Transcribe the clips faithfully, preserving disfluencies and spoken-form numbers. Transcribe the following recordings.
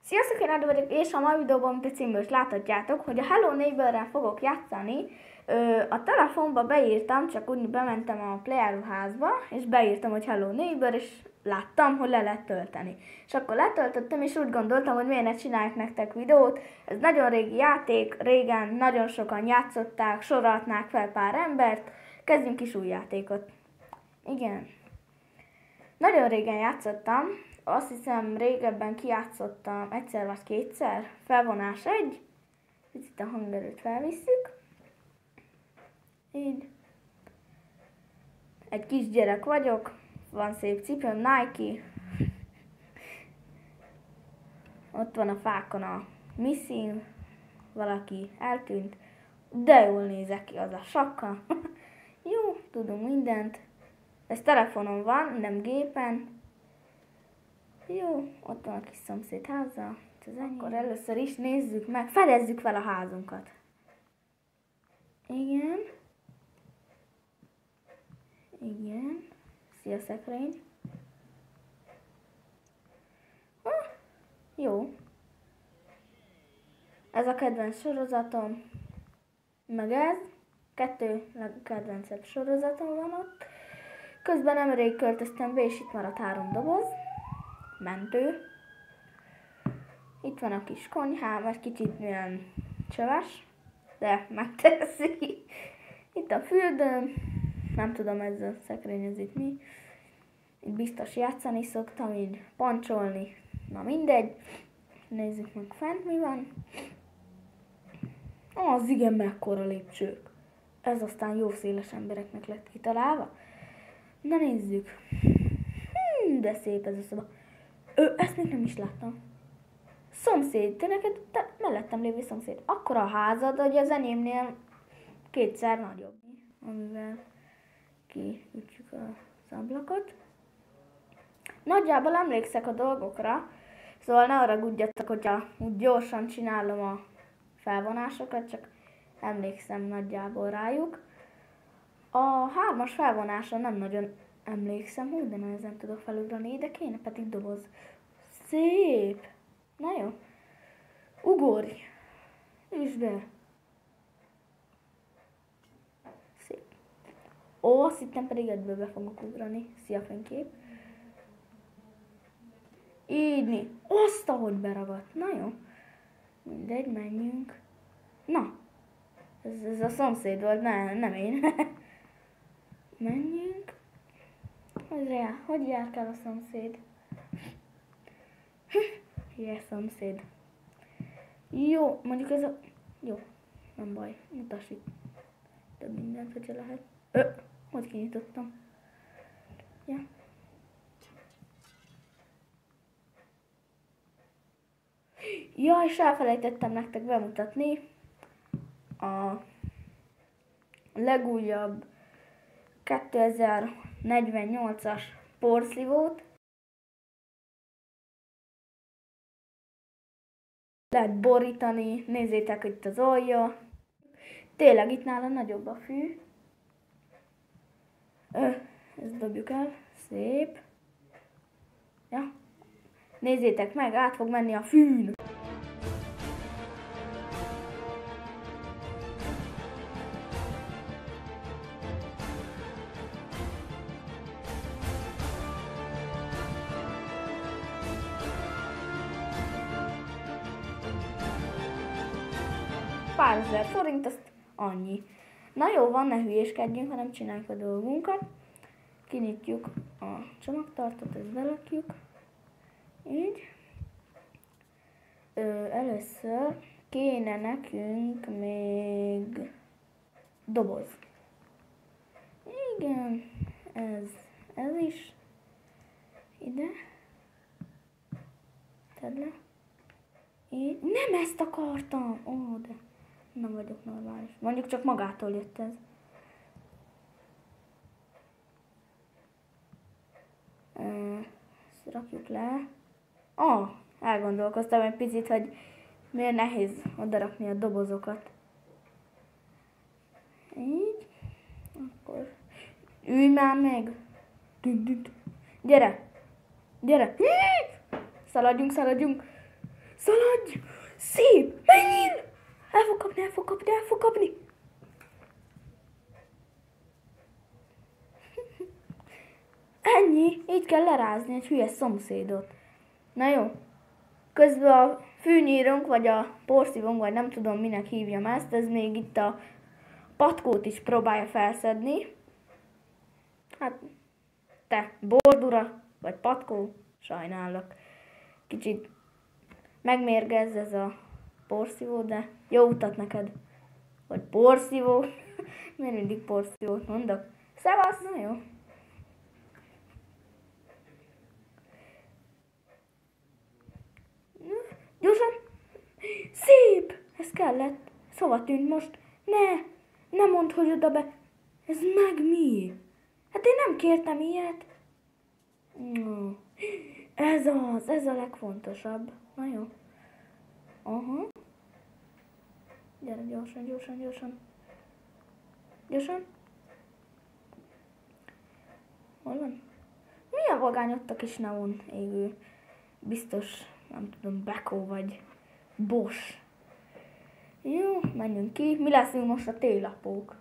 Sziasztok, én Ádám vagyok, és a mai videóban, mint a címből is láthatjátok, hogy a Hello Neighborrel fogok játszani. Ö, a telefonba beírtam, csak úgy bementem a playáruházba, és beírtam, hogy Hello Neighbor, és láttam, hogy le lehet tölteni. És akkor letöltöttem, és úgy gondoltam, hogy miért ne csinálják nektek videót. Ez nagyon régi játék, régen nagyon sokan játszották, sorolhatnák fel pár embert. Kezdjünk is új játékot. Igen. Nagyon régen játszottam. Azt hiszem régebben kijátszottam egyszer vagy kétszer. Felvonás egy. Itt a hangerőt felvisszük. Így. Egy kisgyerek vagyok. Van szép cipőm, Nike. Ott van a fákon a missing. Valaki eltűnt. De jól nézek ki az a sapka. Jó, tudom mindent. Ez telefonon van, nem gépen. Jó, ott van a kis szomszéd háza. Ez akkor először is nézzük meg, fedezzük fel a házunkat. Igen. Igen. Szia szekrény. Ha, jó. Ez a kedvenc sorozatom. Meg ez. Kettő kedvencebb sorozatom van ott. Közben nemrég költöztem be, és itt maradt három doboz. Mentő. Itt van a kis konyhám, egy kicsit ilyen csöves, de megteszi. Itt a fürdőm, nem tudom ez a szekrény, ez itt mi. Itt biztos játszani szoktam, így pancsolni, na mindegy. Nézzük meg fent mi van. Az igen, mekkora lépcsők. Ez aztán jó széles embereknek lett kitalálva. Na nézzük. Hmm, de szép ez a szoba. Ö, ezt még nem is láttam. Szomszéd, te neked, te mellettem lévő szomszéd. Akkora a házad, hogy az enyémnél kétszer nagyobb. Amivel kiütjük az ablakot. Nagyjából emlékszek a dolgokra, szóval ne haragudjatok, hogyha úgy gyorsan csinálom a felvonásokat, csak emlékszem nagyjából rájuk. A hármas felvonáson nem nagyon emlékszem, hogy de nehezen tudok felugrani, de kéne pedig doboz. Szép! Na jó. Ugorj! Üsd be! Szép. Ó, azt hittem pedig ebből be fogok ugrani. Szia fénykép. Így. Azt, ahogy beragadt. Na jó. Mindegy, menjünk. Na. Ez, ez a szomszéd volt, ne, nem én. Menjünk. Hogy, jár, hogy járkál a szomszéd? Hülye szomszéd. Jó, mondjuk ez a... Jó, nem baj, mutass itt több mindent, hogyha lehet. Ö, hogy kinyitottam. Ja. Ja, és elfelejtettem nektek bemutatni a legújabb kétezer-negyvennyolcas porszívót. Lehet borítani, nézzétek itt az alja. Tényleg itt nála nagyobb a fű. Ö, ezt dobjuk el, szép. Ja. Nézzétek meg, át fog menni a fűn. Pár ezer forint, azt annyi. Na jó, van, ne hülyéskedjünk, hanem csináljuk a dolgunkat. Kinyitjuk a csomagtartót, ezt belakjuk. Így. Ö, először kéne nekünk még doboz. Igen, ez, ez is. Ide. Tedd le. Így. Nem ezt akartam! Ó, de nem vagyok normális. Mondjuk csak magától jött ez. Ezt rakjuk le. Ah, elgondolkoztam egy picit, hogy miért nehéz odarakni a dobozokat. Így. Akkor ülj már meg. Gyere! Gyere! Szaladjunk, szaladjunk! Szaladj! Szép! Menjél! El fog kapni, el fog kapni, el fog kapni! Ennyi, így kell lerázni egy hülye szomszédot. Na jó. Közben a fűnyírónk, vagy a porszívónk, vagy nem tudom minek hívjam ezt, ez még itt a patkót is próbálja felszedni. Hát, te, bordura, vagy patkó, sajnálok. Kicsit megmérgez ez a porszívó, de jó utat neked. Vagy porszívó. Miért mindig porszívót mondok? Szevasz, na jó. Gyorsan! Szép! Ez kellett. Szóval tűnt most. Ne! Ne mondd, hogy oda be. Ez meg mi? Hát én nem kértem ilyet. No. Ez az, ez a legfontosabb. Na jó. Aha. Gyere gyorsan, gyorsan, gyorsan. Gyorsan. Hol van? Milyen vagány ott a kis neon égő? Biztos, nem tudom, Beko vagy Bosch. Jó, menjünk ki. Mi leszünk most a télapók?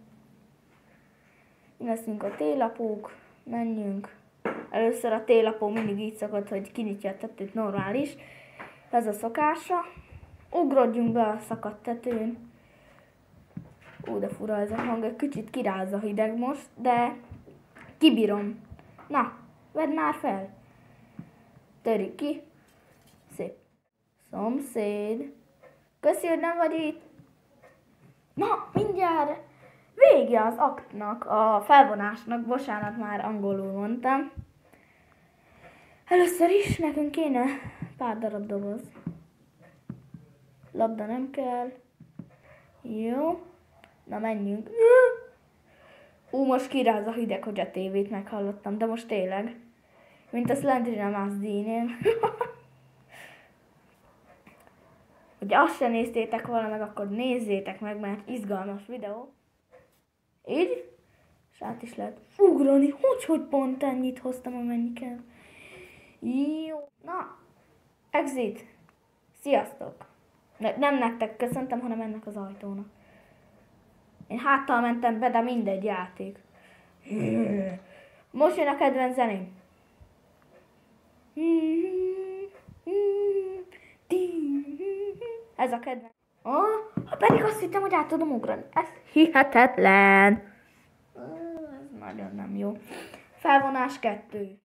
Mi leszünk a télapók? Menjünk. Először a télapó mindig így szokott, hogy kinyitja a tetőt, normális. Ez a szokása. Ugrodjunk be a szakadt tetőn. Ó, de fura ez a hang, egy kicsit kiráz a hideg most, de kibírom. Na, vedd már fel. Törik ki. Szép. Szomszéd. Köszi, hogy nem vagy itt. Na, mindjárt. Vége az aktnak, a felvonásnak. Bocsánat, már angolul mondtam. Először is nekünk kéne pár darab doboz. Labda nem kell. Jó. Na, menjünk. Ú, most kiráz a hideg, hogy a tévét meghallottam, de most tényleg. Mint a Slendrina Mazdínél. Hogyha azt sem néztétek volna meg, akkor nézzétek meg, mert izgalmas videó. Így? És át is lehet ugrani. Hogy, hogy pont ennyit hoztam, amennyi kell. Jó. Na, exit. Sziasztok. Ne, nem nektek köszöntem, hanem ennek az ajtónak. Én háttal mentem be, de mindegy, játék. Most jön a kedvenc zeném. Ez a kedvenc. Oh, pedig azt hittem, hogy át tudom ugrani. Ez hihetetlen. Ez nagyon nem jó. Felvonás kettő.